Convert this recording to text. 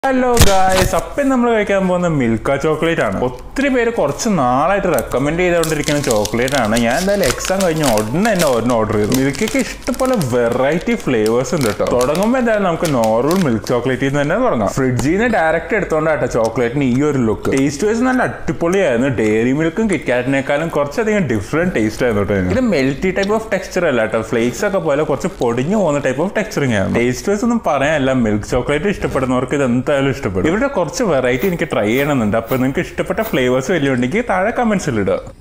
Hello guys, അപ്പം നമ്മൾ കഴിക്കാൻ പോകുന്ന മിൽക്ക ചോക്ലേറ്റ് ആണ്. ഒത്തിരി പേര് കുറച്ച് നാളായിട്ട് റെക്കമെൻഡ് ചെയ്തുകൊണ്ടിരിക്കുന്ന ചോക്ലേറ്റ് ആണ്. ഞാൻ എന്തായാലും എക്സാം കഴിഞ്ഞ ഉടനെ തന്നെ ഒരെണ്ണം ഓർഡർ ചെയ്തു. മിൽക്കൊക്കെ ഇഷ്ടംപോലെ വെറൈറ്റി ഫ്ലേവേഴ്സ് ഉണ്ട് കേട്ടോ. തുടങ്ങുമ്പോൾ എന്തായാലും നമുക്ക് നോർമൽ മിൽക്ക് ചോക്ലേറ്റിൽ നിന്ന് തന്നെ തുടങ്ങാം. ഫ്രിഡ്ജിൽ നിന്ന് ഡയറക്റ്റ് എടുത്തോണ്ടാട്ടോ ചോക്ലേറ്റിന് ഈ ഒരു ലുക്ക്. ടേസ്റ്റ് വൈസ് നല്ല അടിപൊളിയായിരുന്നു. ഡെയറി മിൽക്കും കിറ്റ്കാറ്റിനേക്കാളും കുറച്ചധികം ഡിഫറെന്റ് ടേസ്റ്റ് ആയിരുന്നു കേട്ടോ. ഇത് മെൽറ്റി ടൈപ്പ് ഓഫ് ടെക്സ്ചർ അല്ല കേട്ടോ. ഫ്ലേക്സ് ഒക്കെ പോലെ കുറച്ച് പൊടിഞ്ഞു പോകുന്ന ടൈപ്പ് ഓഫ് ടെക്സ്ചറിങ് ആണ്. ടേസ്റ്റ് വൈസ് ഒന്നും പറയാനല്ല, മിൽക്ക് ചോക്ലേറ്റ് ഇഷ്ടപ്പെടുന്നവർക്ക് ഇത് എന്തായാലും ഇഷ്ടപ്പെടും. ഇവിടെ കുറച്ച് വെറൈറ്റി എനിക്ക് ട്രൈ ചെയ്യണമെന്നുണ്ട്. അപ്പോൾ നിങ്ങൾക്ക് ഇഷ്ടപ്പെട്ട ഫ്ലേവേഴ്സ് വലിയ ഉണ്ടെങ്കിൽ താഴെ കമന്റ്സിൽ ഇടുക.